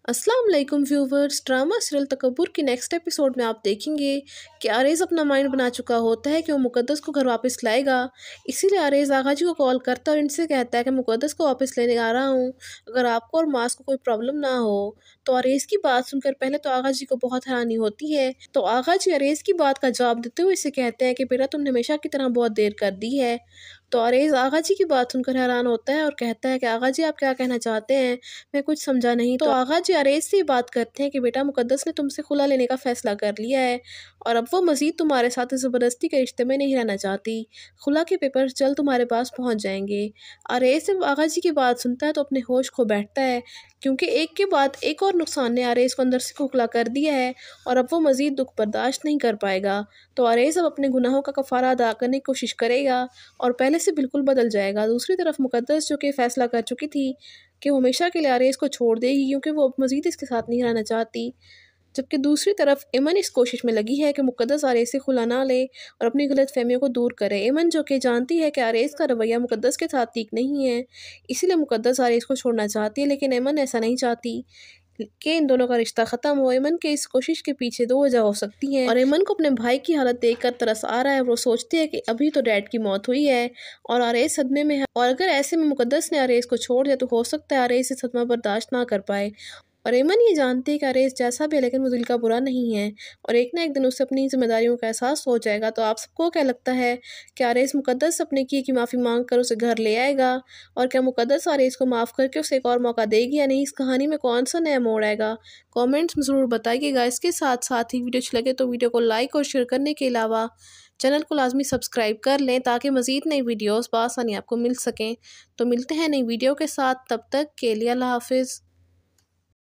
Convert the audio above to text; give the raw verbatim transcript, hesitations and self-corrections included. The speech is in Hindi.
अस्सलाम वालेकुम व्यूवर्स। ड्रामा सीरियल तकब्बुर की नेक्स्ट एपिसोड में आप देखेंगे कि आरेज़ अपना माइंड बना चुका होता है कि वो मुक़द्दस को घर वापस लाएगा। इसीलिए आरेज़ आगा जी को कॉल करता है और इनसे कहता है कि मुक़द्दस को वापस लेने आ रहा हूँ, अगर आपको और मास को कोई प्रॉब्लम ना हो। तो आरेज़ की बात सुनकर पहले तो आगा जी को बहुत हैरानी होती है। तो आगा जी आरेज़ की बात का जवाब देते हुए इसे कहते हैं कि बेटा तुमने हमेशा की तरह बहुत देर कर दी है। तो आरेज़ आगा जी की बात सुनकर हैरान होता है और कहता है कि आगा जी आप क्या कहना चाहते हैं, मैं कुछ समझा नहीं। तो आगा जी आरेज़ से बात करते हैं कि बेटा मुक़द्दस ने तुमसे खुला लेने का फ़ैसला कर लिया है और अब वो मज़ीद तुम्हारे साथ ज़बरदस्ती के रिश्ते में नहीं रहना चाहती। खुला के पेपर्स जल्द तुम्हारे पास पहुंच जाएंगे। आरेज़ जब आगा जी की बात सुनता है तो अपने होश खो बैठता है, क्योंकि एक के बाद एक और नुकसान ने आरेज़ को अंदर से खोखला कर दिया है और अब वो मज़ीद दुख बर्दाश्त नहीं कर पाएगा। तो आरेज़ अब अपने गुनाहों का कफ़ारा अदा करने की कोशिश करेगा और पहले से बिल्कुल बदल जाएगा। दूसरी तरफ मुक़द्दस जो कि फ़ैसला कर चुकी थी कि वो हमेशा के लिए आरेज़ को छोड़ देगी, क्योंकि वो अब मज़ीद इसके साथ नहीं रहना चाहती। जबकि दूसरी तरफ इमन इस कोशिश में लगी है कि मुक़द्दस आरेज़ से खुला ना ले और अपनी गलतफ़हमियों को दूर करे। इमन जो कि जानती है कि आरेज़ का रवैया मुक़द्दस के साथ ठीक नहीं है, इसीलिए मुक़द्दस आरेज़ को छोड़ना चाहती है, लेकिन इमन ऐसा नहीं चाहती कि इन दोनों का रिश्ता ख़त्म हो। इमन के इस कोशिश के पीछे दो वजह हो सकती हैं और इमन को अपने भाई की हालत देखकर तरस आ रहा है। वो सोचती है कि अभी तो डैड की मौत हुई है और आरेज़ सदमे में है, और अगर ऐसे में मुक़द्दस ने आरेज़ को छोड़ दिया तो हो सकता है आरेज़ से सदमा बर्दाश्त ना कर पाए। और इमन ये जानती है कि आरेज़ जैसा भी है लेकिन वो दिल का बुरा नहीं है और एक ना एक दिन उसे अपनी ज़िम्मेदारियों का एहसास हो जाएगा। तो आप सबको क्या लगता है कि आरेज़ मुक़द्दस अपने किए की माफ़ी मांग कर उसे घर ले आएगा, और क्या मुक़द्दस आरेज़ को माफ़ करके उसे एक और मौका देगी या नहीं? इस कहानी में कौन सा नया मोड़ आएगा? कमेंट्स में ज़रूर बताइएगा। इसके साथ साथ ही वीडियो अच्छी लगे तो वीडियो को लाइक और शेयर करने के अलावा चैनल को लाजमी सब्सक्राइब कर लें ताकि मज़ीद नई वीडियोज़ बआसानी आपको मिल सकें। तो मिलते हैं नई वीडियो के साथ, तब तक के लिए अल्लाह हाफ़िज़।